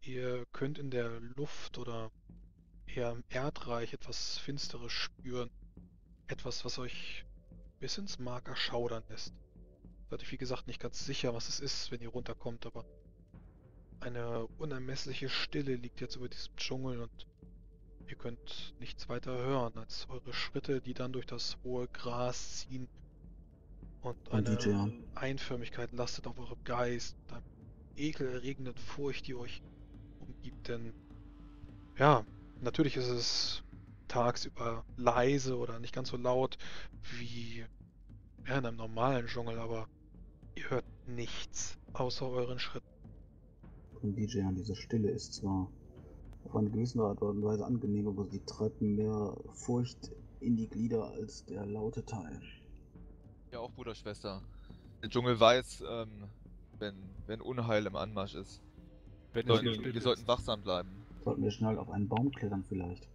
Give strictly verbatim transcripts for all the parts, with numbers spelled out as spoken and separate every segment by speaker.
Speaker 1: Ihr könnt in der Luft oder eher im Erdreich etwas Finsteres spüren. Etwas, was euch bis ins Mark erschaudern lässt. Seid ihr wie gesagt nicht ganz sicher, was es ist, wenn ihr runterkommt, aber eine unermessliche Stille liegt jetzt über diesem Dschungel und ihr könnt nichts weiter hören als eure Schritte, die dann durch das hohe Gras ziehen und
Speaker 2: Ein D J
Speaker 1: eine
Speaker 2: an.
Speaker 1: Einförmigkeit lastet auf eurem Geist, mit einer ekelerregenden Furcht, die euch umgibt, denn ja, natürlich ist es tagsüber leise oder nicht ganz so laut wie ja, in einem normalen Dschungel, aber ihr hört nichts außer euren Schritten.
Speaker 2: Ein D J an. Diese Stille ist zwar auf eine gewisse Art und Weise angenehm, aber sie treibt mehr Furcht in die Glieder als der laute Teil.
Speaker 3: Ja, auch Bruder, Schwester. Der Dschungel weiß, ähm, wenn, wenn Unheil im Anmarsch ist.
Speaker 4: Wenn es hier
Speaker 3: Sollten,
Speaker 4: still
Speaker 3: wir
Speaker 4: ist.
Speaker 3: sollten wachsam bleiben.
Speaker 2: Sollten wir schnell auf einen Baum klettern vielleicht?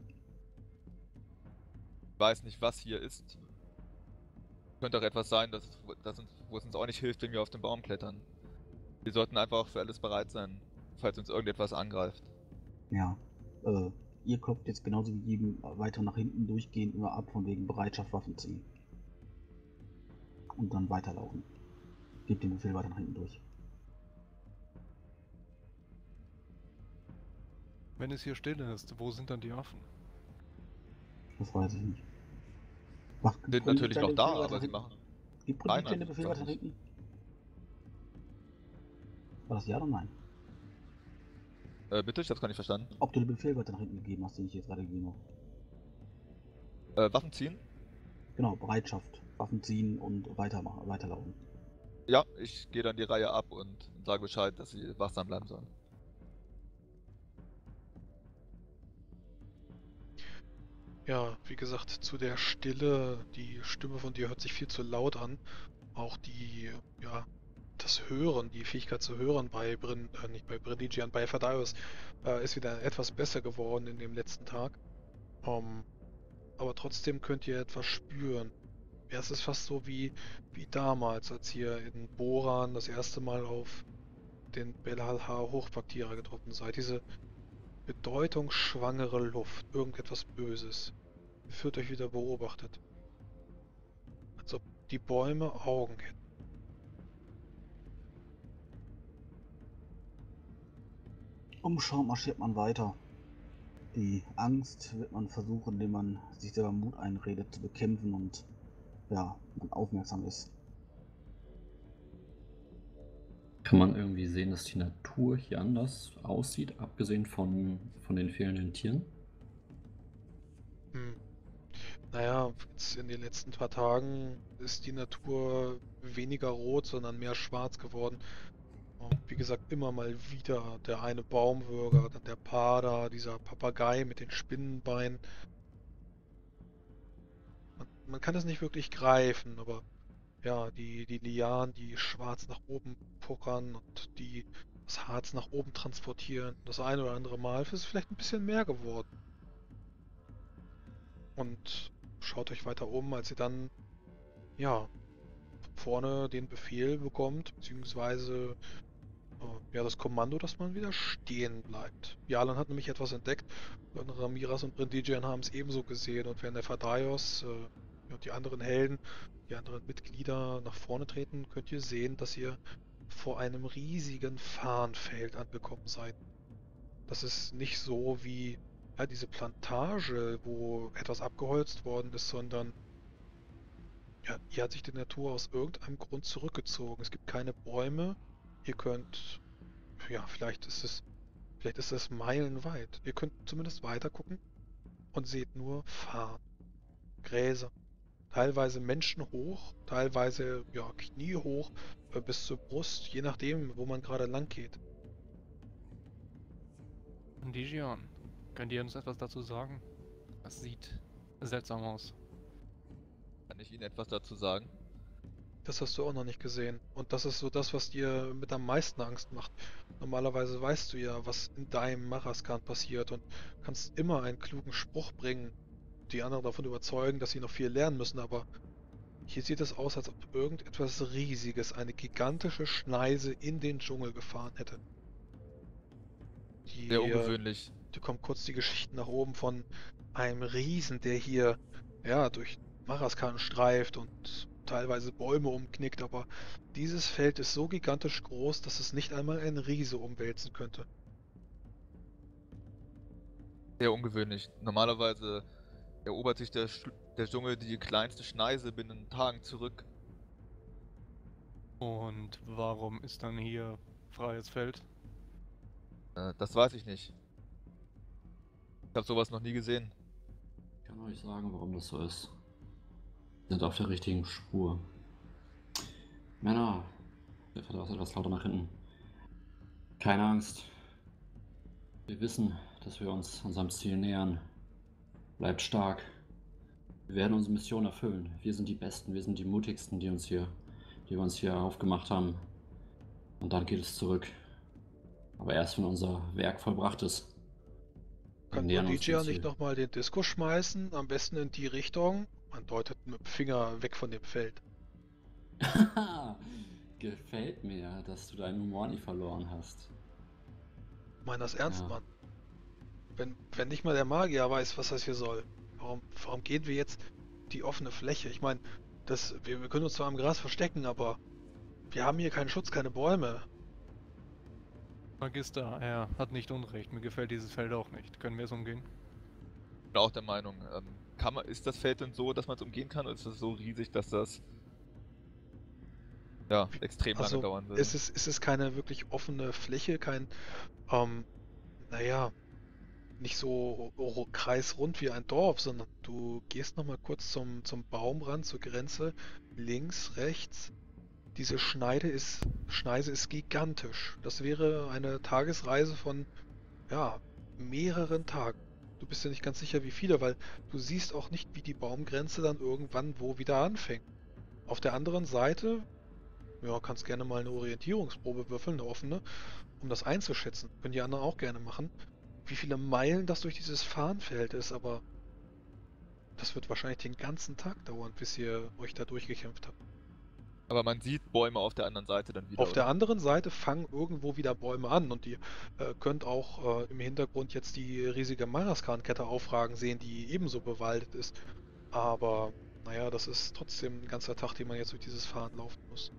Speaker 3: Ich weiß nicht, was hier ist. Könnte auch etwas sein, das, das uns, wo es uns auch nicht hilft, wenn wir auf den Baum klettern. Wir sollten einfach für alles bereit sein, falls uns irgendetwas angreift.
Speaker 2: Ja. Äh, ihr klopft jetzt genauso wie jedem weiter nach hinten durchgehend immer ab, von wegen Bereitschaft, Waffen ziehen. Und dann weiterlaufen. Gebt den Befehl weiter nach hinten durch.
Speaker 4: Wenn es hier still ist, wo sind dann die Waffen?
Speaker 2: Das weiß ich nicht. Mach,
Speaker 3: Sind natürlich noch da, aber sie machen.
Speaker 2: Gib
Speaker 3: Nein,
Speaker 2: Prinzip den Befehl
Speaker 3: sag
Speaker 2: weiter nach
Speaker 3: nicht.
Speaker 2: hinten. War das ja oder nein?
Speaker 3: Äh, bitte? Ich hab's gar nicht verstanden.
Speaker 2: Ob du den Befehl weiter nach hinten gegeben hast, den ich jetzt gerade gegeben habe.
Speaker 3: Äh, Waffen ziehen?
Speaker 2: Genau, Bereitschaft, Waffen ziehen und weitermachen, weiterlaufen.
Speaker 3: Ja, ich gehe dann die Reihe ab und sage Bescheid, dass sie wachsam bleiben sollen.
Speaker 1: Ja, wie gesagt, zu der Stille, die Stimme von dir hört sich viel zu laut an. Auch die, ja, das Hören, die Fähigkeit zu hören bei Brin, äh, nicht bei Brinigian, bei Thaddeus, äh, ist wieder etwas besser geworden in dem letzten Tag. Ähm, aber trotzdem könnt ihr etwas spüren. Ja, es ist fast so wie, wie damals, als ihr in Boran das erste Mal auf den Belhalhar Hochpaktierer getroffen seid. Diese bedeutungsschwangere Luft, irgendetwas Böses, führt euch wieder beobachtet. Als ob die Bäume Augen hätten.
Speaker 2: Umschau marschiert man weiter. Die Angst wird man versuchen, indem man sich selber Mut einredet, zu bekämpfen und ja, man aufmerksam ist.
Speaker 5: Kann man irgendwie sehen, dass die Natur hier anders aussieht, abgesehen von, von den fehlenden Tieren?
Speaker 1: Hm. Naja, jetzt in den letzten paar Tagen ist die Natur weniger rot, sondern mehr schwarz geworden. Und wie gesagt, immer mal wieder der eine Baumwürger, dann der Pader, dieser Papagei mit den Spinnenbeinen. Man, man kann es nicht wirklich greifen, aber ja, die, die Lianen, die schwarz nach oben puckern und die das Harz nach oben transportieren. Das eine oder andere Mal ist es vielleicht ein bisschen mehr geworden. Und schaut euch weiter um, als ihr dann, ja, vorne den Befehl bekommt, beziehungsweise äh, ja, das Kommando, dass man wieder stehen bleibt. Jalan hat nämlich etwas entdeckt und Ramiras und Brindigian haben es ebenso gesehen und während der Fadaios äh, und die anderen Helden, die anderen Mitglieder nach vorne treten, könnt ihr sehen, dass ihr vor einem riesigen Farnfeld angekommen seid. Das ist nicht so wie ja, diese Plantage, wo etwas abgeholzt worden ist, sondern ja, hier hat sich die Natur aus irgendeinem Grund zurückgezogen. Es gibt keine Bäume. Ihr könnt, ja, vielleicht ist es, vielleicht ist es meilenweit. Ihr könnt zumindest weiter gucken und seht nur Farn, Gräser, teilweise menschenhoch, teilweise, ja, kniehoch, äh, bis zur Brust, je nachdem, wo man gerade lang geht.
Speaker 4: Dijon, könnt ihr uns etwas dazu sagen? Das sieht seltsam aus.
Speaker 3: Kann ich Ihnen etwas dazu sagen?
Speaker 1: Das hast du auch noch nicht gesehen. Und das ist so das, was dir mit am meisten Angst macht. Normalerweise weißt du ja, was in deinem Maraskan passiert und kannst immer einen klugen Spruch bringen, die anderen davon überzeugen, dass sie noch viel lernen müssen, aber hier sieht es aus, als ob irgendetwas Riesiges, eine gigantische Schneise in den Dschungel gefahren hätte. die,
Speaker 3: Sehr
Speaker 1: äh,
Speaker 3: ungewöhnlich.
Speaker 1: die kommen kurz die Geschichten nach oben von einem Riesen, der hier ja durch Maraskan streift und teilweise Bäume umknickt, aber dieses Feld ist so gigantisch groß, dass es nicht einmal ein Riese umwälzen könnte.
Speaker 3: Sehr ungewöhnlich. Normalerweise erobert sich der, Sch der Dschungel die kleinste Schneise binnen Tagen zurück.
Speaker 4: Und warum ist dann hier freies Feld?
Speaker 3: Äh, das weiß ich nicht. Ich habe sowas noch nie gesehen.
Speaker 5: Ich kann euch sagen, warum das so ist. Wir sind auf der richtigen Spur. Männer, der fährt auch etwas lauter nach hinten. Keine Angst. Wir wissen, dass wir uns unserem Ziel nähern. Bleibt stark. Wir werden unsere Mission erfüllen. Wir sind die Besten, wir sind die Mutigsten, die uns hier, die wir uns hier aufgemacht haben. Und dann geht es zurück. Aber erst, wenn unser Werk vollbracht ist. Wir
Speaker 1: Kann
Speaker 5: nähern uns
Speaker 1: Odigia
Speaker 5: dem
Speaker 1: nicht
Speaker 5: Ziel.
Speaker 1: nochmal den Diskus schmeißen? Am besten in die Richtung. Man deutet mit dem Finger weg von dem Feld.
Speaker 5: Gefällt mir, dass du deinen Humor nie verloren hast.
Speaker 1: Ich meine das ernst,
Speaker 5: Ja.
Speaker 1: Mann. Wenn, wenn nicht mal der Magier weiß, was das hier soll, warum, warum gehen wir jetzt die offene Fläche? Ich meine, das, wir, wir können uns zwar im Gras verstecken, aber wir haben hier keinen Schutz, keine Bäume.
Speaker 4: Magister, er hat nicht Unrecht. Mir gefällt dieses Feld auch nicht. Können wir es umgehen?
Speaker 3: Ich bin auch der Meinung, ähm, kann man, ist das Feld denn so, dass man es umgehen kann, oder ist es so riesig, dass das ja, extrem lange
Speaker 1: Also
Speaker 3: dauern würde?
Speaker 1: es ist, es ist keine wirklich offene Fläche, kein, ähm, naja, nicht so ro- kreisrund wie ein Dorf, sondern du gehst nochmal kurz zum, zum Baumrand, zur Grenze, links, rechts. Diese Schneide ist, Schneise ist gigantisch. Das wäre eine Tagesreise von, ja, mehreren Tagen. Du bist ja nicht ganz sicher, wie viele, weil du siehst auch nicht, wie die Baumgrenze dann irgendwann wo wieder anfängt. Auf der anderen Seite, ja, kannst gerne mal eine Orientierungsprobe würfeln, eine offene, um das einzuschätzen. Können die anderen auch gerne machen, wie viele Meilen das durch dieses Fahnenfeld ist, aber das wird wahrscheinlich den ganzen Tag dauern, bis ihr euch da durchgekämpft habt.
Speaker 3: Aber man sieht Bäume auf der anderen Seite dann wieder,
Speaker 1: Auf der
Speaker 3: oder?
Speaker 1: anderen Seite fangen irgendwo wieder Bäume an und ihr äh, könnt auch äh, im Hintergrund jetzt die riesige Maraskan-Kette aufragen sehen, die ebenso bewaldet ist. Aber naja, das ist trotzdem ein ganzer Tag, den man jetzt durch dieses Fahren laufen muss.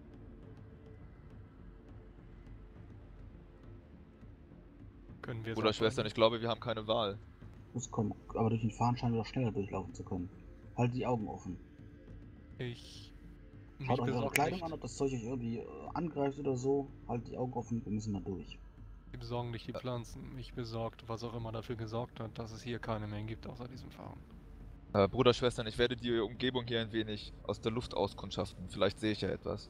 Speaker 4: Können wir es
Speaker 3: Bruder, Schwestern,
Speaker 4: abwarten?
Speaker 3: ich glaube, wir haben keine Wahl.
Speaker 2: Das kommt, aber durch den Fahren scheinen wir doch schneller durchlaufen zu können. Halt die Augen offen.
Speaker 4: Ich...
Speaker 2: Schaut
Speaker 4: Mich
Speaker 2: euch eure
Speaker 4: besorgt
Speaker 2: Kleidung
Speaker 4: nicht,
Speaker 2: an, ob das Zeug euch irgendwie äh, angreift oder so. Halt die Augen offen, wir müssen da durch.
Speaker 4: mich besorgen nicht die Pflanzen. Mich besorgt, was auch immer dafür gesorgt hat, dass es hier keine mehr gibt außer diesem Fahren.
Speaker 3: Äh, Bruder, Schwestern, ich werde die Umgebung hier ein wenig aus der Luft auskundschaften. Vielleicht sehe ich ja etwas.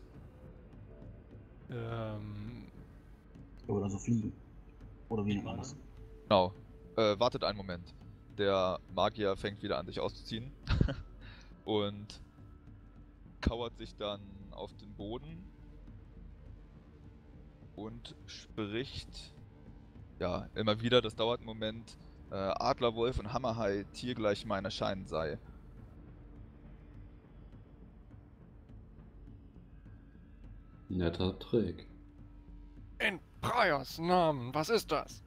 Speaker 4: Ähm...
Speaker 2: Oder so fliegen. Oder wie
Speaker 4: Wie
Speaker 2: nennt man
Speaker 4: man-
Speaker 2: das?
Speaker 3: Genau. Äh, wartet einen Moment. Der Magier fängt wieder an, sich auszuziehen. Und kauert sich dann auf den Boden. Und spricht, ja, immer wieder, das dauert einen Moment, äh, Adler, Wolf und Hammerhai tiergleich mein Erscheinen sei.
Speaker 5: Netter Trick.
Speaker 4: In Praios Namen, was ist das?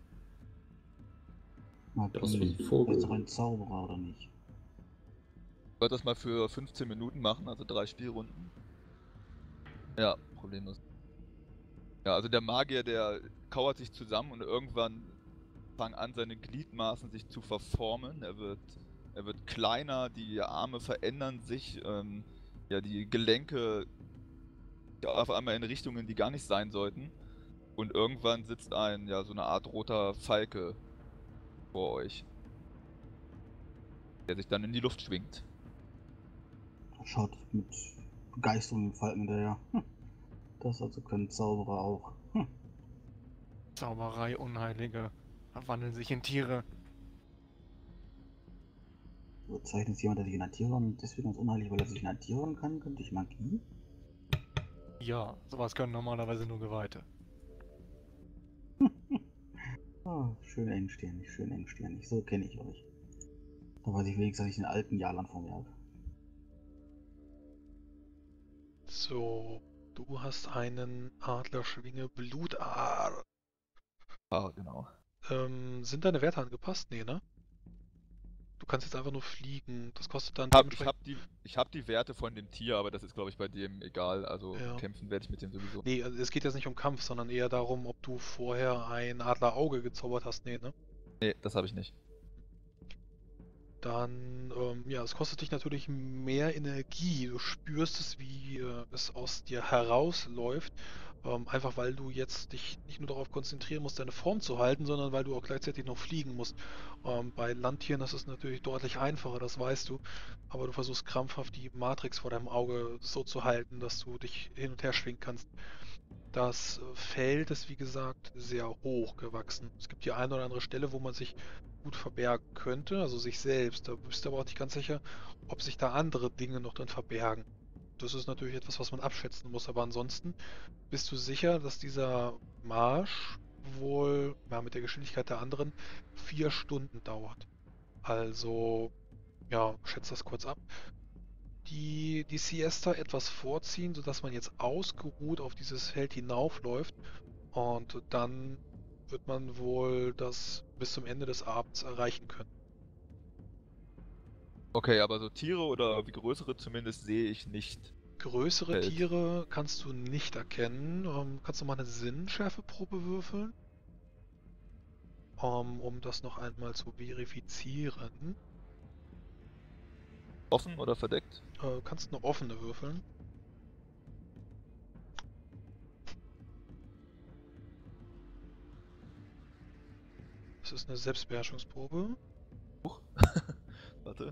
Speaker 5: Das ist
Speaker 2: Magie.
Speaker 5: ein Vogel.
Speaker 2: Er ist doch ein Zauberer, oder nicht?
Speaker 3: Ich wollte das mal für fünfzehn Minuten machen, also drei Spielrunden. Ja, problemlos. Ja, also der Magier, der kauert sich zusammen und irgendwann fangen an, seine Gliedmaßen sich zu verformen. Er wird, er wird kleiner, die Arme verändern sich, ähm, ja, die Gelenke ja, auf einmal in Richtungen, die gar nicht sein sollten. Und irgendwann sitzt ein, ja, so eine Art roter Falke vor euch, der sich dann in die Luft schwingt.
Speaker 2: Schaut mit Begeisterung den Falken hinterher. Hm. Das also können Zauberer auch. Hm.
Speaker 4: Zauberei, Unheilige, verwandeln sich in Tiere.
Speaker 2: Bezeichnet es jemand, der sich in ein Tier verwandelt und deswegen als unheilig, weil er sich in ein Tier verwandeln kann, könnte ich Magie?
Speaker 4: Ja, sowas können normalerweise nur Geweihte.
Speaker 2: Oh, schön engstirnig, schön engstirnig. So kenne ich euch. Da weiß ich wenigstens, dass ich den alten Jalan vor mir habe.
Speaker 1: So, du hast einen Adlerschwinge Blutaar.
Speaker 3: Ah, genau.
Speaker 1: Ähm, sind deine Werte angepasst? Nee, ne? Du kannst jetzt einfach nur fliegen. Das kostet dann
Speaker 3: Hab, ich
Speaker 1: dementsprechend.
Speaker 3: habe die, ich hab die Werte von dem Tier, aber das ist, glaube ich, bei dem egal. Also
Speaker 1: Ja.
Speaker 3: kämpfen werde ich mit dem sowieso.
Speaker 1: Nee, also es geht jetzt nicht um Kampf, sondern eher darum, ob du vorher ein Adlerauge gezaubert hast. Nee, ne?
Speaker 3: Nee, das habe ich nicht.
Speaker 1: Dann, ähm, ja, es kostet dich natürlich mehr Energie. Du spürst es, wie äh, es aus dir herausläuft. Ähm, einfach weil du jetzt dich nicht nur darauf konzentrieren musst, deine Form zu halten, sondern weil du auch gleichzeitig noch fliegen musst. Ähm, bei Landtieren ist es natürlich deutlich einfacher, das weißt du. Aber du versuchst krampfhaft die Matrix vor deinem Auge so zu halten, dass du dich hin und her schwingen kannst. Das äh, Feld ist, wie gesagt, sehr hoch gewachsen. Es gibt die eine oder andere Stelle, wo man sich gut verbergen könnte, also sich selbst. Da bist du aber auch nicht ganz sicher, ob sich da andere Dinge noch drin verbergen. Das ist natürlich etwas, was man abschätzen muss, aber ansonsten bist du sicher, dass dieser Marsch wohl, ja, mit der Geschwindigkeit der anderen vier Stunden dauert. Also, ja, schätze das kurz ab. Die, die Siesta etwas vorziehen, sodass man jetzt ausgeruht auf dieses Feld hinaufläuft und dann wird man wohl das bis zum Ende des Abends erreichen können.
Speaker 3: Okay, aber so Tiere oder wie größere zumindest sehe ich nicht.
Speaker 1: Größere
Speaker 3: Feld.
Speaker 1: Tiere kannst du nicht erkennen. Ähm, kannst du mal eine Sinnschärfeprobe würfeln, um, um das noch einmal zu verifizieren.
Speaker 3: Offen oder verdeckt?
Speaker 1: Äh, kannst eine offene würfeln. Das ist eine Selbstbeherrschungsprobe.
Speaker 3: Huch. Warte.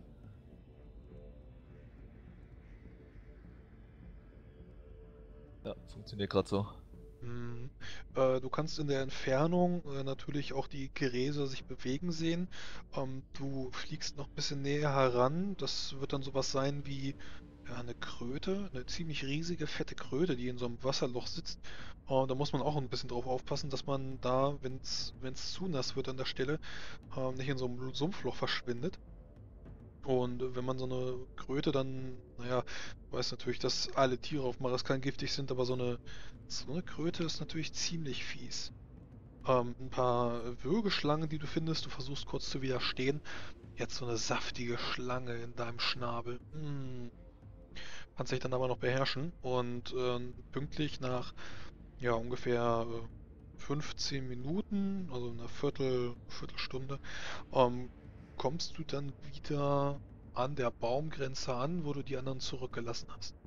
Speaker 3: Ja, funktioniert gerade so.
Speaker 1: Mhm. Äh, du kannst in der Entfernung äh, natürlich auch die Geräse sich bewegen sehen. Ähm, du fliegst noch ein bisschen näher heran. Das wird dann sowas sein wie ja, eine Kröte, eine ziemlich riesige, fette Kröte, die in so einem Wasserloch sitzt. Äh, da muss man auch ein bisschen drauf aufpassen, dass man da, wenn es wenn es zu nass wird an der Stelle, äh, nicht in so einem Sumpfloch verschwindet. Und wenn man so eine Kröte dann, naja, du weißt natürlich, dass alle Tiere auf Madagaskar giftig sind, aber so eine, so eine Kröte ist natürlich ziemlich fies. Ähm, ein paar Würgeschlangen, die du findest, du versuchst kurz zu widerstehen. Jetzt so eine saftige Schlange in deinem Schnabel. Mm. Kannst dich dann aber noch beherrschen. Und ähm, pünktlich nach, ja, ungefähr äh, fünfzehn Minuten, also einer Viertel, Viertelstunde, ähm, kommst du dann wieder an der Baumgrenze an, wo du die anderen zurückgelassen hast.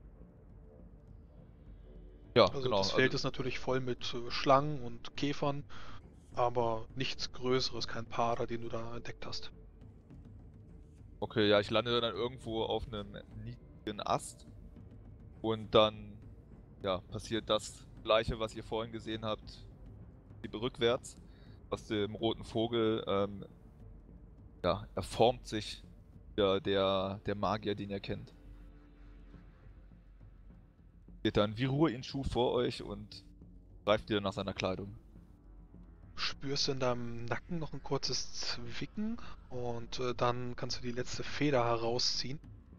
Speaker 3: Ja,
Speaker 1: Also
Speaker 3: genau.
Speaker 1: das
Speaker 3: Also,
Speaker 1: Feld ist natürlich voll mit äh, Schlangen und Käfern, aber nichts Größeres, kein Pader, den du da entdeckt hast.
Speaker 3: okay, ja, ich lande dann irgendwo auf einem niedrigen Ast und dann, ja, passiert das Gleiche, was ihr vorhin gesehen habt, die rückwärts aus dem roten Vogel. Ähm, ja, er formt sich ja, der, der Magier, den ihr kennt. Geht dann wie Ruhe in Schuh vor euch und greift wieder nach seiner Kleidung.
Speaker 1: Spürst in deinem Nacken noch ein kurzes Zwicken und äh, dann kannst du die letzte Feder herausziehen.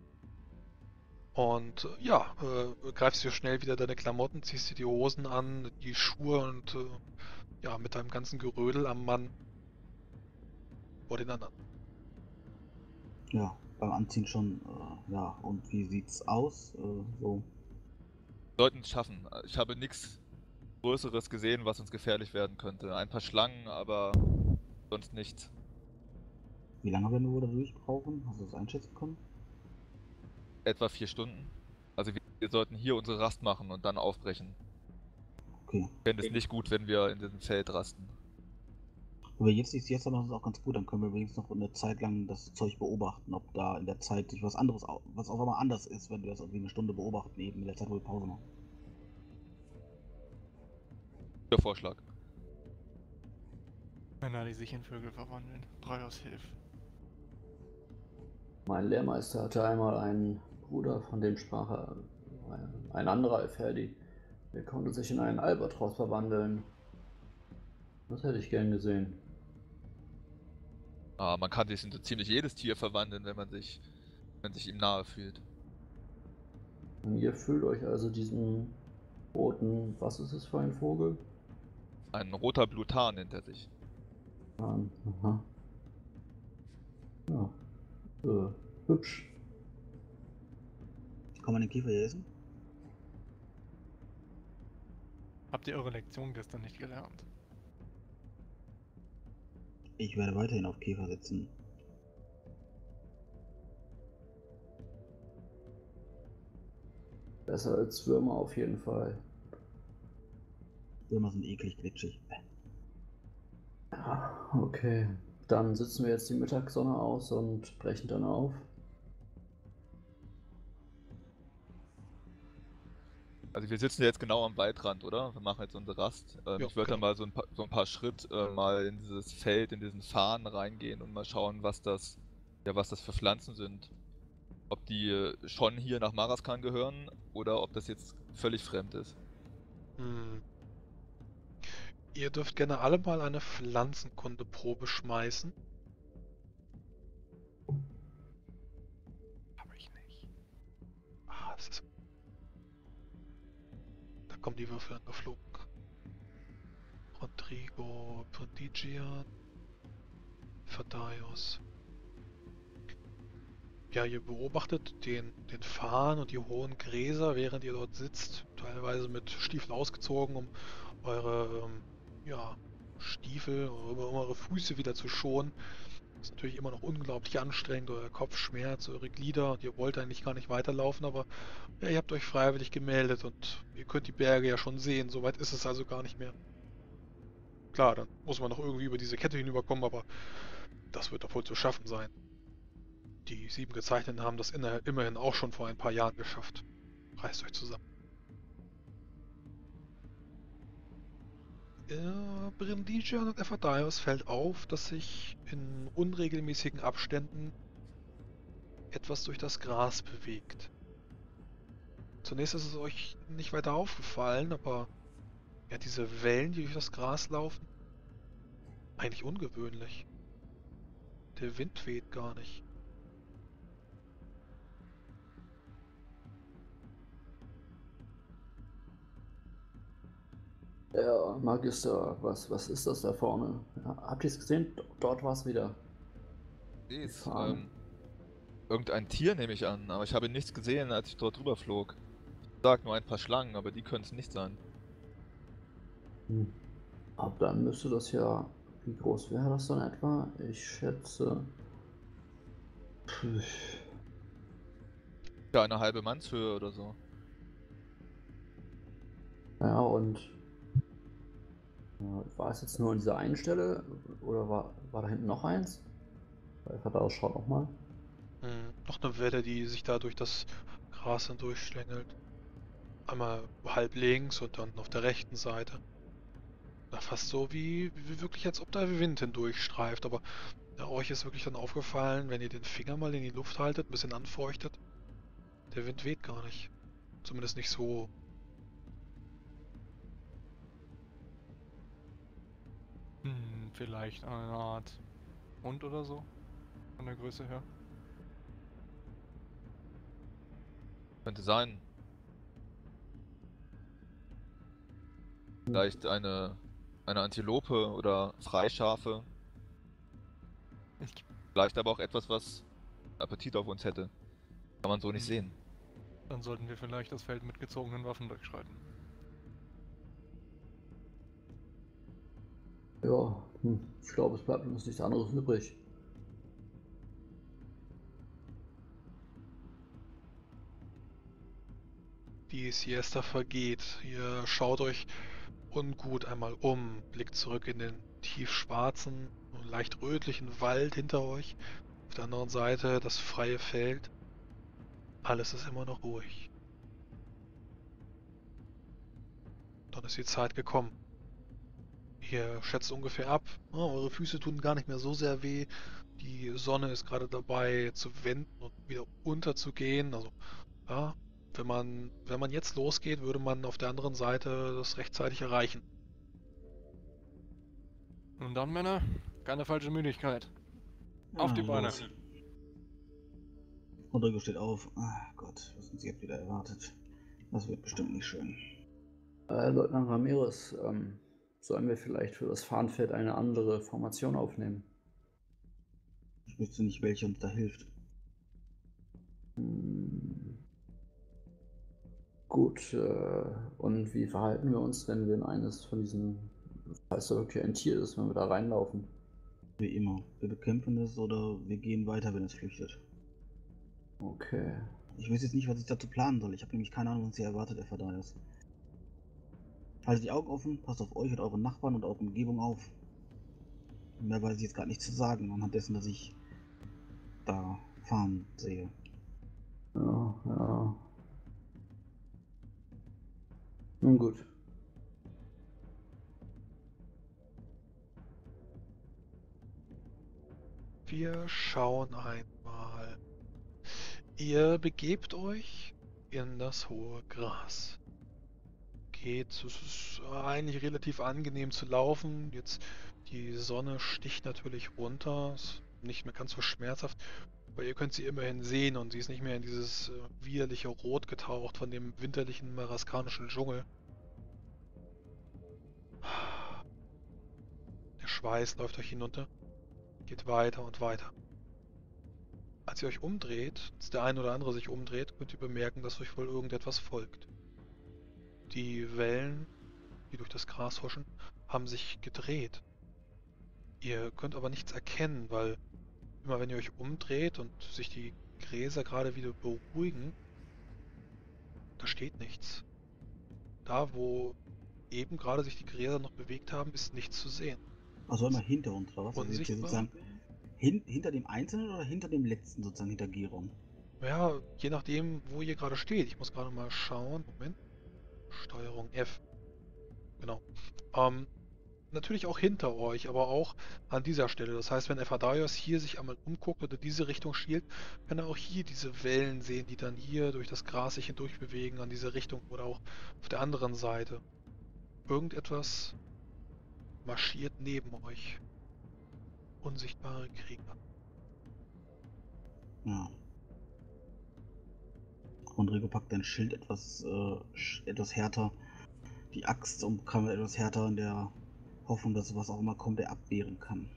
Speaker 1: Und äh, ja, äh, greifst dir schnell wieder deine Klamotten, ziehst dir die Hosen an, die Schuhe und äh, ja, mit deinem ganzen Gerödel am Mann vor den anderen.
Speaker 2: Ja, beim Anziehen schon, äh, ja, und wie sieht's aus? Äh, so,
Speaker 3: Sollten es schaffen. Ich habe nichts Größeres gesehen, was uns gefährlich werden könnte. Ein paar Schlangen, aber sonst nichts.
Speaker 2: wie lange werden wir wohl dadurch brauchen? Hast du das einschätzen können?
Speaker 3: Etwa vier Stunden. Also wir, wir sollten hier unsere Rast machen und dann aufbrechen.
Speaker 2: Okay.
Speaker 3: Ich fände es nicht gut, wenn wir in diesem Feld rasten.
Speaker 2: Wenn wir jetzt die Siesta machen, ist auch ganz gut, dann können wir wenigstens noch eine Zeit lang das Zeug beobachten, ob da in der Zeit sich was anderes, au- was auf einmal anders ist, wenn wir das irgendwie eine Stunde beobachten, eben in der Zeit, wo wir Pause machen.
Speaker 3: Der Vorschlag.
Speaker 4: Männer, die sich in Vögel verwandeln. Braios hilft.
Speaker 5: Mein Lehrmeister hatte einmal einen Bruder, von dem sprach er, ein anderer Elferdi. Der konnte sich in einen Albatros verwandeln. Das hätte ich gern gesehen.
Speaker 3: Ah, man kann sich in so ziemlich jedes Tier verwandeln, wenn man sich, wenn man sich ihm nahe fühlt.
Speaker 5: Und ihr fühlt euch also diesen roten, was ist es für ein Vogel?
Speaker 3: Ein roter Blutar nennt er sich.
Speaker 5: Aha. Ja. Äh, hübsch.
Speaker 2: Kann man den Käfer hier essen?
Speaker 4: Habt ihr eure Lektion gestern nicht gelernt?
Speaker 2: Ich werde weiterhin auf Käfer setzen.
Speaker 5: Besser als Würmer auf jeden Fall.
Speaker 2: Würmer sind eklig glitschig.
Speaker 5: Ja, okay. Dann sitzen wir jetzt die Mittagssonne aus und brechen dann auf.
Speaker 3: Also wir sitzen jetzt genau am Waldrand, oder? Wir machen jetzt unsere Rast. Ähm,
Speaker 1: Ja,
Speaker 3: ich würde dann
Speaker 1: genau.
Speaker 3: mal so ein paar, so ein paar Schritt äh, mal in dieses Feld, in diesen Farn reingehen und mal schauen, was das, ja, was das für Pflanzen sind. Ob die äh, schon hier nach Maraskan gehören oder ob das jetzt völlig fremd ist.
Speaker 1: Hm. Ihr dürft gerne alle mal eine Pflanzenkundeprobe schmeißen.
Speaker 4: Hab ich nicht.
Speaker 1: Ah, das ist... Da kommen die Würfel angeflogen. Rodrigo, Prondigian, Fadaios. Ja, ihr beobachtet den, den Farn und die hohen Gräser, während ihr dort sitzt, teilweise mit Stiefeln ausgezogen, um eure ähm, ja, Stiefel, um eure Füße wieder zu schonen. Ist natürlich immer noch unglaublich anstrengend, euer Kopf schmerzt, eure Glieder und ihr wollt eigentlich gar nicht weiterlaufen, aber ja, ihr habt euch freiwillig gemeldet und ihr könnt die Berge ja schon sehen, soweit ist es also gar nicht mehr. Klar, dann muss man noch irgendwie über diese Kette hinüberkommen, aber das wird doch wohl zu schaffen sein. Die sieben Gezeichneten haben das immerhin auch schon vor ein paar Jahren geschafft. Reißt euch zusammen. Äh, Brindisian und Ephadaios fällt auf, dass sich in unregelmäßigen Abständen etwas durch das Gras bewegt. Zunächst ist es euch nicht weiter aufgefallen, aber ja, diese Wellen, die durch das Gras laufen, eigentlich ungewöhnlich. Der Wind weht gar nicht.
Speaker 5: Ja, Magister, was, was ist das da vorne? Ja, habt ihr es gesehen? D- Dort war es wieder.
Speaker 3: Nee,
Speaker 5: Die
Speaker 3: ist,
Speaker 5: Fahne.
Speaker 3: ähm, irgendein Tier nehme ich an, aber ich habe nichts gesehen, als ich dort drüber flog. Ich sag nur ein paar Schlangen, aber die können es nicht sein.
Speaker 5: Hm. Ab dann müsste das ja. Wie groß wäre das dann etwa? Ich schätze. Puh.
Speaker 3: Ja, eine halbe Mannshöhe oder so.
Speaker 5: Ja, und äh, war es jetzt nur an dieser einen Stelle oder war, war da hinten noch eins? Weil Vater schaut noch mal.
Speaker 1: Hm, noch eine Welle, die sich da durch das Gras hindurchschlängelt. Einmal halb links und dann auf der rechten Seite. Na, fast so wie, wie wirklich, als ob da Wind hindurchstreift. Aber ja, euch ist wirklich dann aufgefallen, wenn ihr den Finger mal in die Luft haltet, ein bisschen anfeuchtet, der Wind weht gar nicht. Zumindest nicht so.
Speaker 4: Hm, vielleicht eine Art Hund oder so? Von der Größe her?
Speaker 3: Könnte sein. Vielleicht eine, eine Antilope oder Freischafe.
Speaker 4: Ich,
Speaker 3: Vielleicht aber auch etwas, was Appetit auf uns hätte. Kann man so nicht
Speaker 4: Hm.
Speaker 3: sehen.
Speaker 4: Dann sollten wir vielleicht das Feld mit gezogenen Waffen durchschreiten.
Speaker 5: Ja, hm. Ich glaube, es bleibt uns nichts anderes übrig.
Speaker 1: Die Siesta vergeht. Ihr schaut euch ungut einmal um, blickt zurück in den tiefschwarzen, leicht rötlichen Wald hinter euch. Auf der anderen Seite das freie Feld. Alles ist immer noch ruhig. Dann ist die Zeit gekommen. Ihr schätzt ungefähr ab, ah, eure Füße tun gar nicht mehr so sehr weh. Die Sonne ist gerade dabei zu wenden und wieder unterzugehen. Also, ja, wenn man, wenn man jetzt losgeht, würde man auf der anderen Seite das rechtzeitig erreichen.
Speaker 4: Und dann, Männer, keine falsche Müdigkeit. Auf die
Speaker 2: Ah,
Speaker 4: Beine.
Speaker 2: los. Rodrigo steht auf. Ah Gott, was uns jetzt wieder erwartet. Das wird bestimmt nicht schön.
Speaker 5: Äh, Leutnant Ramirez, ähm, Sollen wir vielleicht für das Fahnenfeld eine andere Formation aufnehmen?
Speaker 2: Ich wüsste nicht, welche uns da hilft.
Speaker 5: Hm. Gut, äh, und wie verhalten wir uns, wenn wir in eines von diesen, falls da wirklich ein Tier ist, wenn wir da reinlaufen?
Speaker 2: Wie immer. Wir bekämpfen es oder wir gehen weiter, wenn es flüchtet.
Speaker 5: Okay.
Speaker 2: Ich weiß jetzt nicht, was ich dazu planen soll. Ich habe nämlich keine Ahnung, was hier erwartet, Ephadaios. Haltet die Augen offen, passt auf euch und eure Nachbarn und eure Umgebung auf. Mehr weiß ich jetzt gerade nicht zu sagen, anhand dessen, dass ich da fahren sehe.
Speaker 5: Ja, ja. Nun gut.
Speaker 1: Wir schauen einmal. Ihr begebt euch in das hohe Gras. Geht, es ist eigentlich relativ angenehm zu laufen. Jetzt die Sonne sticht natürlich runter, ist nicht mehr ganz so schmerzhaft, aber ihr könnt sie immerhin sehen und sie ist nicht mehr in dieses äh, widerliche Rot getaucht von dem winterlichen maraskanischen Dschungel. Der Schweiß läuft euch hinunter, geht weiter und weiter. Als ihr euch umdreht, als der ein oder andere sich umdreht, könnt ihr bemerken, dass euch wohl irgendetwas folgt. Die Wellen, die durch das Gras huschen, haben sich gedreht. Ihr könnt aber nichts erkennen, weil immer wenn ihr euch umdreht und sich die Gräser gerade wieder beruhigen, da steht nichts. Da, wo eben gerade sich die Gräser noch bewegt haben, ist nichts zu sehen.
Speaker 2: Also immer hinter uns, oder was? Also jetzt hier
Speaker 1: Unsichtbar?
Speaker 2: sozusagen hin, hinter dem Einzelnen oder hinter dem Letzten, sozusagen hinter Giron?
Speaker 1: Ja, je nachdem, wo ihr gerade steht. Ich muss gerade mal schauen. Moment. Steuerung F. Genau. Ähm, natürlich auch hinter euch, aber auch an dieser Stelle. Das heißt, wenn Ephadaios hier sich einmal umguckt oder diese Richtung schielt, kann er auch hier diese Wellen sehen, die dann hier durch das Gras sich hindurch bewegen, an diese Richtung oder auch auf der anderen Seite. Irgendetwas marschiert neben euch. Unsichtbare Krieger.
Speaker 2: Ja. Rodrigo packt dein Schild etwas, äh, etwas härter, die Axt und kann etwas härter in der Hoffnung, dass was auch immer kommt, er abwehren kann.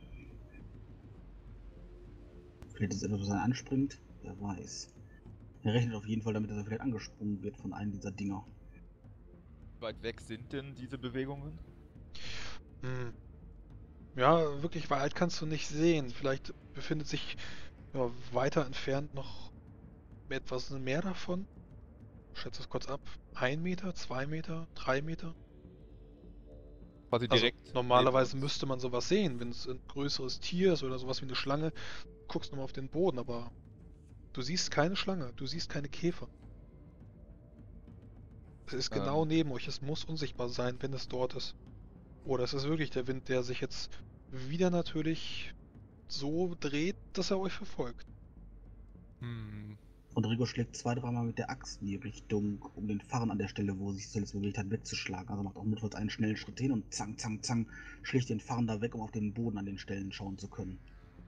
Speaker 2: Vielleicht ist es etwas, was er anspringt, wer weiß. Er rechnet auf jeden Fall damit, dass er vielleicht angesprungen wird von einem dieser Dinger.
Speaker 3: Wie weit weg sind denn diese Bewegungen?
Speaker 1: Hm. Ja, wirklich weit kannst du nicht sehen. Vielleicht befindet sich ja, weiter entfernt noch etwas mehr davon. Ich schätze es kurz ab. Ein Meter, zwei Meter, drei Meter?
Speaker 3: Quasi
Speaker 1: Also
Speaker 3: direkt.
Speaker 1: normalerweise
Speaker 3: neben uns.
Speaker 1: müsste man sowas sehen, wenn es ein größeres Tier ist oder sowas wie eine Schlange, guckst du mal auf den Boden, aber du siehst keine Schlange, du siehst keine Käfer. Es ist genau
Speaker 3: Ähm.
Speaker 1: neben euch, es muss unsichtbar sein, wenn es dort ist. Oder es ist wirklich der Wind, der sich jetzt wieder natürlich so dreht, dass er euch verfolgt.
Speaker 4: Hm.
Speaker 2: Rodrigo schlägt zwei, dreimal mit der Axt in die Richtung, um den Farren an der Stelle, wo sich zuletzt bewegt hat, wegzuschlagen. Also macht auch notfalls einen schnellen Schritt hin und zang, zang, zang, schlägt den Farren da weg, um auf den Boden an den Stellen schauen zu können.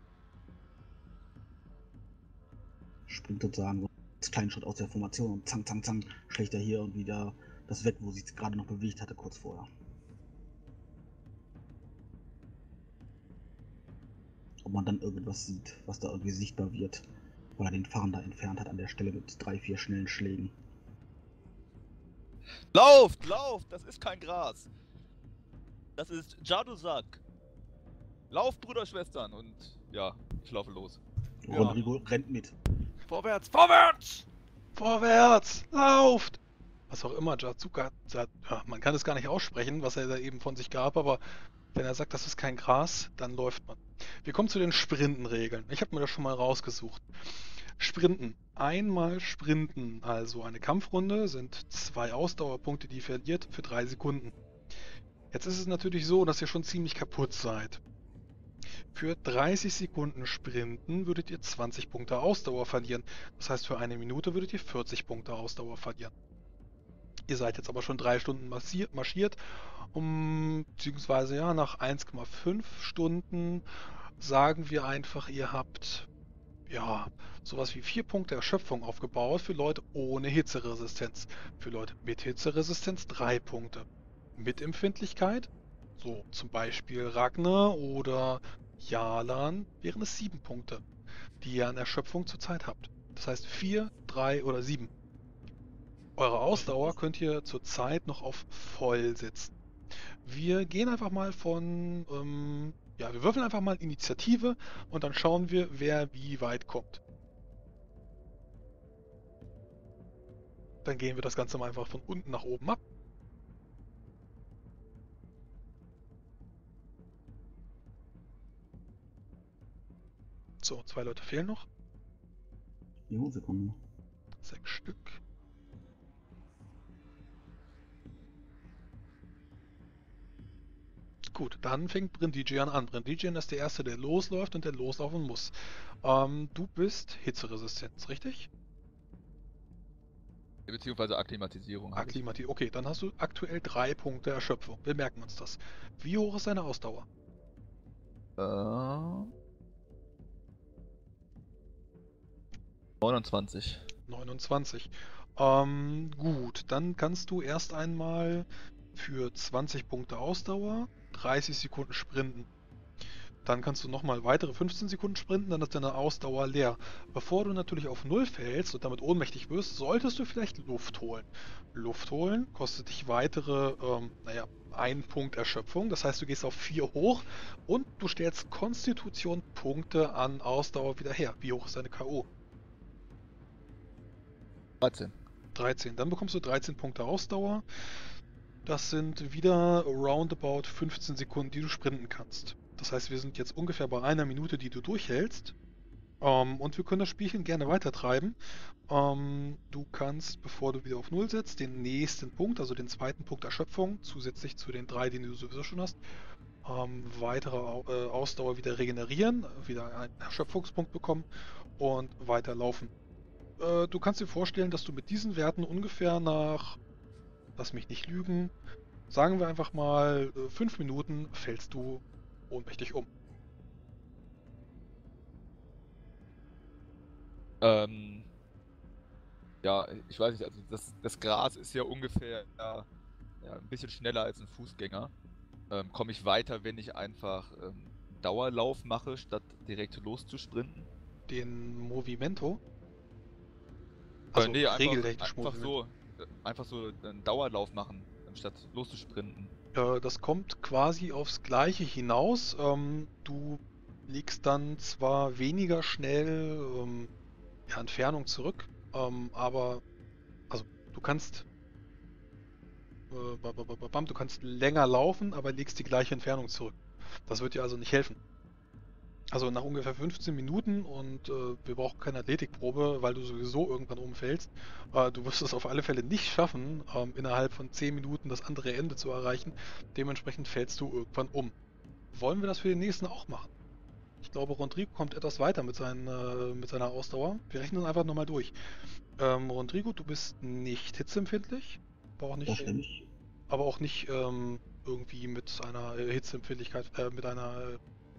Speaker 2: Springt sozusagen so einen kleinen Schritt aus der Formation und zang, zang, zang, schlägt er hier und wieder das weg, wo sich gerade noch bewegt hatte, kurz vorher. Ob man dann irgendwas sieht, was da irgendwie sichtbar wird, weil er den Farren da entfernt hat an der Stelle mit drei, vier schnellen Schlägen.
Speaker 3: Lauft, lauft! Das ist kein Gras. Das ist Jadusak. Lauft, Brüder, Schwestern. Und ja, ich laufe los.
Speaker 1: Ja.
Speaker 2: Rodrigo rennt mit.
Speaker 4: Vorwärts, vorwärts!
Speaker 1: Vorwärts! Lauft! Was auch immer Jazuka sagt, ja, man kann es gar nicht aussprechen, was er da eben von sich gab, aber wenn er sagt, das ist kein Gras, dann läuft man. Wir kommen zu den Sprintenregeln. Ich habe mir das schon mal rausgesucht. Sprinten. Einmal Sprinten, also eine Kampfrunde, sind zwei Ausdauerpunkte, die ihr verliert für drei Sekunden. Jetzt ist es natürlich so, dass ihr schon ziemlich kaputt seid. Für dreißig Sekunden Sprinten würdet ihr zwanzig Punkte Ausdauer verlieren. Das heißt, für eine Minute würdet ihr vierzig Punkte Ausdauer verlieren. Ihr seid jetzt aber schon drei Stunden marschiert, um, beziehungsweise ja, nach eins Komma fünf Stunden sagen wir einfach, ihr habt ja sowas wie vier Punkte Erschöpfung aufgebaut für Leute ohne Hitzeresistenz. Für Leute mit Hitzeresistenz drei Punkte. Mit Empfindlichkeit So, zum Beispiel Ragnar oder Jalan wären es sieben Punkte, die ihr an Erschöpfung zurzeit habt. Das heißt vier, drei oder sieben. Eure Ausdauer könnt ihr zurzeit noch auf voll setzen. Wir gehen einfach mal von, ähm, ja, wir würfeln einfach mal Initiative und dann schauen wir, wer wie weit kommt. Dann gehen wir das Ganze mal einfach von unten nach oben ab. So, zwei Leute fehlen noch.
Speaker 2: Jo, Sekunde.
Speaker 1: Sechs Stück. Gut, dann fängt Brindigian an. Brindigian ist der Erste, der losläuft und der loslaufen muss. Ähm, du bist Hitzeresistenz, richtig?
Speaker 3: Beziehungsweise Akklimatisierung. habe ich.
Speaker 1: Akklimati. Okay, dann hast du aktuell drei Punkte Erschöpfung. Wir merken uns das. Wie hoch ist deine Ausdauer?
Speaker 3: Äh, neunundzwanzig.
Speaker 1: neunundzwanzig. Ähm, gut, dann kannst du erst einmal für zwanzig Punkte Ausdauer dreißig Sekunden sprinten. Dann kannst du nochmal weitere fünfzehn Sekunden sprinten, dann ist deine Ausdauer leer. Bevor du natürlich auf Null fällst und damit ohnmächtig wirst, solltest du vielleicht Luft holen. Luft holen kostet dich weitere, ähm, naja, einen Punkt Erschöpfung. Das heißt, du gehst auf vier hoch und du stellst Konstitution Punkte an Ausdauer wieder her. Wie hoch ist deine K O?
Speaker 3: dreizehn.
Speaker 1: dreizehn. Dann bekommst du dreizehn Punkte Ausdauer. Das sind wieder roundabout fünfzehn Sekunden, die du sprinten kannst. Das heißt, wir sind jetzt ungefähr bei einer Minute, die du durchhältst. Ähm, und wir können das Spielchen gerne weitertreiben. Ähm, du kannst, bevor du wieder auf Null setzt, den nächsten Punkt, also den zweiten Punkt Erschöpfung, zusätzlich zu den drei, den du sowieso schon hast, ähm, weitere Au äh, Ausdauer wieder regenerieren, wieder einen Erschöpfungspunkt bekommen und weiterlaufen. Äh, du kannst dir vorstellen, dass du mit diesen Werten ungefähr nach, lass mich nicht lügen, sagen wir einfach mal, äh, fünf Minuten fällst du ohnmächtig um.
Speaker 3: Ähm, ja, ich weiß nicht, also das, das Gras ist ja ungefähr ja, ja, ein bisschen schneller als ein Fußgänger. Ähm, komme ich weiter, wenn ich einfach ähm, Dauerlauf mache, statt direkt loszusprinten?
Speaker 1: Den Movimento.
Speaker 3: Äh,
Speaker 1: Also
Speaker 3: nee, einfach,
Speaker 1: regeltechnisch
Speaker 3: einfach
Speaker 1: Movimento.
Speaker 3: so, äh, einfach so einen Dauerlauf machen, statt loszusprinten.
Speaker 1: Äh, das kommt quasi aufs Gleiche hinaus. Ähm, du legst dann zwar weniger schnell ähm, ja, Entfernung zurück, ähm, aber also du kannst äh, ba- ba- ba- ba- bam, du kannst länger laufen, aber legst die gleiche Entfernung zurück. Das wird dir also nicht helfen. Also nach ungefähr fünfzehn Minuten und äh, wir brauchen keine Athletikprobe, weil du sowieso irgendwann umfällst. Äh, du wirst es auf alle Fälle nicht schaffen, ähm, innerhalb von zehn Minuten das andere Ende zu erreichen. Dementsprechend fällst du irgendwann um. Wollen wir das für den nächsten auch machen? Ich glaube, Rodrigo kommt etwas weiter mit, seinen, äh, mit seiner Ausdauer. Wir rechnen einfach nochmal durch. Ähm, Rodrigo, du bist nicht hitzeempfindlich, aber auch
Speaker 2: Das
Speaker 1: nicht,
Speaker 2: stimmt.
Speaker 1: aber auch nicht ähm, irgendwie mit einer äh, Hitzeempfindlichkeit, äh, mit einer, äh,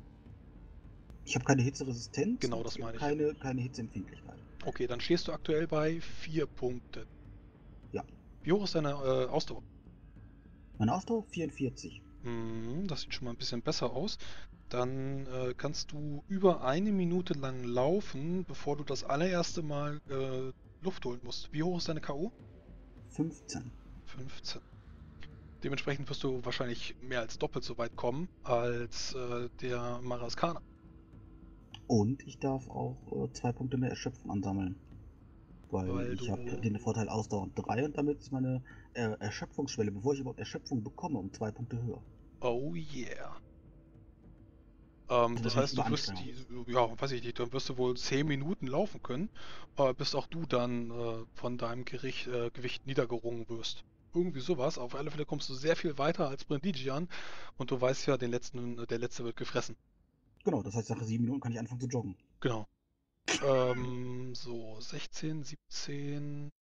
Speaker 2: Ich habe keine Hitzeresistenz
Speaker 1: genau
Speaker 2: und
Speaker 1: das
Speaker 2: ich habe
Speaker 1: meine ich.
Speaker 2: keine, keine Hitzeempfindlichkeit.
Speaker 1: Okay, dann stehst du aktuell bei vier Punkten.
Speaker 2: Ja.
Speaker 1: Wie hoch ist deine äh, Ausdauer?
Speaker 2: Meine Ausdauer vierundvierzig.
Speaker 1: Hm, das sieht schon mal ein bisschen besser aus. Dann äh, kannst du über eine Minute lang laufen, bevor du das allererste Mal äh, Luft holen musst. Wie hoch ist deine K O?
Speaker 2: fünfzehn.
Speaker 1: fünfzehn. Dementsprechend wirst du wahrscheinlich mehr als doppelt so weit kommen als äh, der Maraskaner.
Speaker 2: Und ich darf auch äh, zwei Punkte mehr Erschöpfung ansammeln. Weil,
Speaker 1: Weil
Speaker 2: ich habe
Speaker 1: du-
Speaker 2: den Vorteil Ausdauer drei und damit ist meine äh, Erschöpfungsschwelle, bevor ich überhaupt Erschöpfung bekomme, um zwei Punkte höher.
Speaker 1: Oh yeah. Ähm,
Speaker 2: Also
Speaker 1: das
Speaker 2: wahrscheinlich
Speaker 1: heißt, du wirst die,
Speaker 2: Überanstrengung.
Speaker 1: ja, weiß ich nicht, dann wirst du wohl zehn Minuten laufen können, äh, bis auch du dann äh, von deinem Gericht, äh, Gewicht niedergerungen wirst. Irgendwie sowas. Auf alle Fälle kommst du sehr viel weiter als Brindigian und du weißt ja, den letzten, der letzte wird gefressen.
Speaker 2: Genau, das heißt, nach sieben Minuten kann ich anfangen zu joggen.
Speaker 1: Genau. Ähm, so, sechzehn, siebzehn,